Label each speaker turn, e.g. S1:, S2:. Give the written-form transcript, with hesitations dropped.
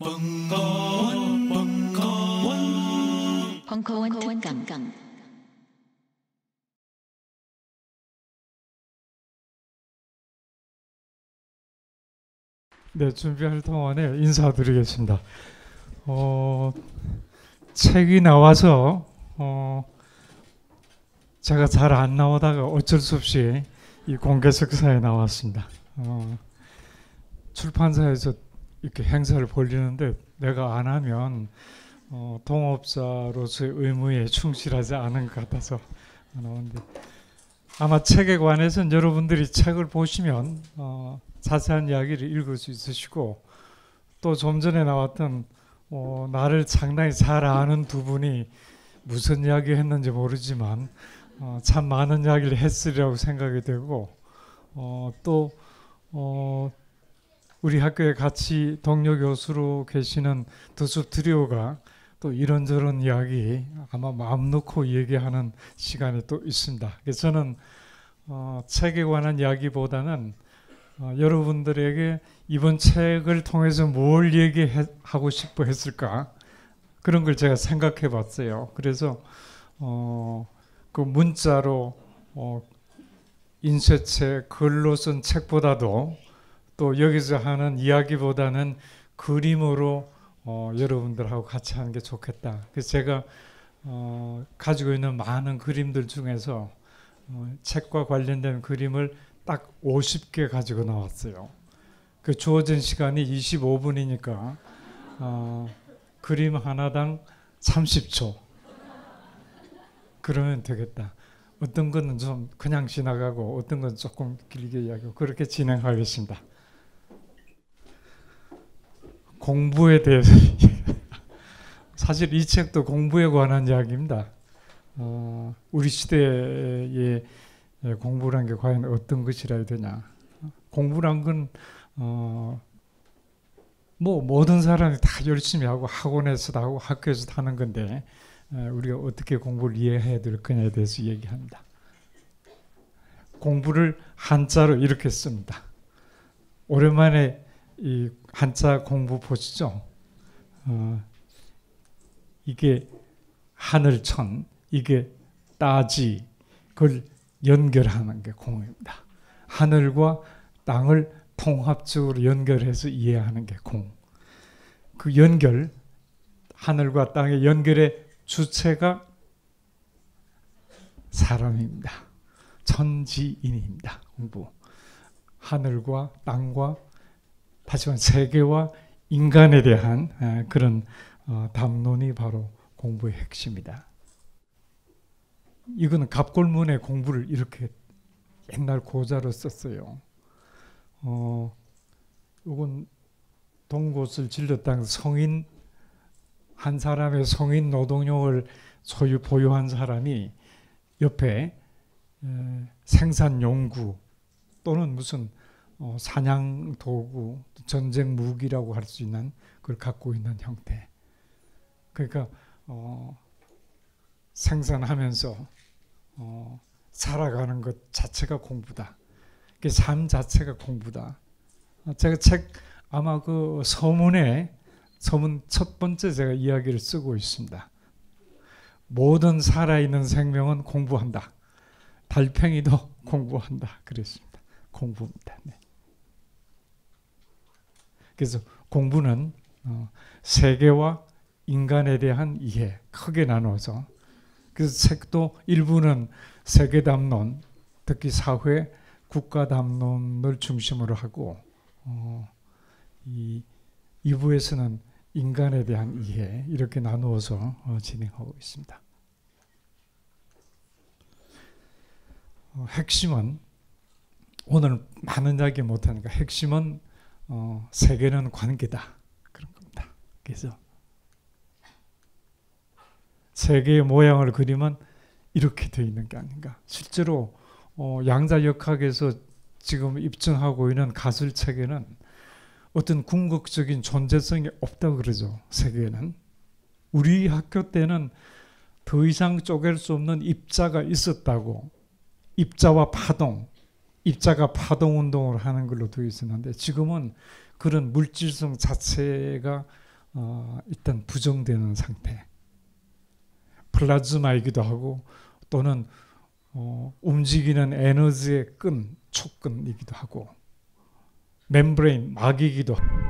S1: 벙커원 특강.
S2: 네, 준비할 동안에 인사드리겠습니다. 책이 나와서 제가 잘 안 나오다가 어쩔 수 없이 이 공개석사에 나왔습니다. 출판사에서 이렇게 행사를 벌리는데 내가 안 하면 동업자로서의 의무에 충실하지 않은 것 같아서 나오는데, 아마 책에 관해서는 여러분들이 책을 보시면 자세한 이야기를 읽을 수 있으시고, 또 좀 전에 나왔던 나를 상당히 잘 아는 두 분이 무슨 이야기 했는지 모르지만 참 많은 이야기를 했으리라고 생각이 되고, 또 우리 학교에 같이 동료 교수로 계시는 두숲 트리오가 또 이런저런 이야기 아마 마음 놓고 얘기하는 시간이 또 있습니다. 그래서 저는 책에 관한 이야기보다는 여러분들에게 이번 책을 통해서 뭘 얘기하고 싶어 했을까, 그런 걸 제가 생각해 봤어요. 그래서 그 문자로 인쇄책, 글로 쓴 책보다도 또 여기서 하는 이야기보다는 그림으로 여러분들하고 같이 하는 게 좋겠다. 그래서 제가 가지고 있는 많은 그림들 중에서 책과 관련된 그림을 딱 50개 가지고 나왔어요. 그 주어진 시간이 25분이니까 그림 하나당 30초. 그러면 되겠다. 어떤 거는 좀 그냥 지나가고 어떤 건 조금 길게 이야기하고 그렇게 진행하겠습니다. 공부에 대해서 사실 이 책도 공부에 관한 이야기입니다. 우리 시대에 공부란 게 과연 어떤 것이라 해야 되냐. 공부란 건 뭐 모든 사람이 다 열심히 하고 학원에서도 하고 학교에서도 하는 건데, 우리가 어떻게 공부를 이해해야 될 거냐에 대해서 얘기합니다. 공부를 한자로 이렇게 씁니다. 오랜만에 이 한자 공부 보시죠. 이게 하늘천, 이게 따지, 그걸 연결하는 게 공입니다. 하늘과 땅을 통합적으로 연결해서 이해하는 게 공. 그 연결, 하늘과 땅의 연결의 주체가 사람입니다. 천지인입니다. 공부. 하늘과 땅과 하지만 세계와 인간에 대한 그런 담론이 바로 공부의 핵심이다. 이거는 갑골문의 공부를 이렇게 옛날 고자로 썼어요. 이건 동곳을 질렀다는 성인, 한 사람의 성인 노동력을 보유한 사람이 옆에 생산 용구 또는 무슨 사냥 도구, 전쟁 무기라고 할 수 있는 그걸 갖고 있는 형태. 그러니까 생산하면서 살아가는 것 자체가 공부다. 그 삶 자체가 공부다. 제가 책 아마 그 서문 첫 번째 제가 이야기를 쓰고 있습니다. 모든 살아있는 생명은 공부한다. 달팽이도 공부한다. 그랬습니다. 공부입니다. 네. 그래서 공부는 세계와 인간에 대한 이해, 크게 나눠서, 그래서 책도 일부는 세계담론, 특히 사회, 국가담론을 중심으로 하고, 이 2부에서는 인간에 대한 이해, 이렇게 나누어서 진행하고 있습니다. 핵심은, 오늘 많은 이야기 못하니까 핵심은 세계는 관계다, 그런 겁니다. 그래서 세계의 모양을 그리면 이렇게 되어 있는 게 아닌가. 실제로 양자역학에서 지금 입증하고 있는 가설책에는 어떤 궁극적인 존재성이 없다고 그러죠. 세계에는. 우리 학교 때는 더 이상 쪼갤 수 없는 입자가 있었다고, 입자와 파동, 입자가 파동 운동을 하는 걸로 되어 있었는데, 지금은 그런 물질성 자체가 일단 부정되는 상태, 플라즈마이기도 하고 또는 움직이는 에너지의 끈, 촉근이기도 하고 멤브레인, 막이기도 하고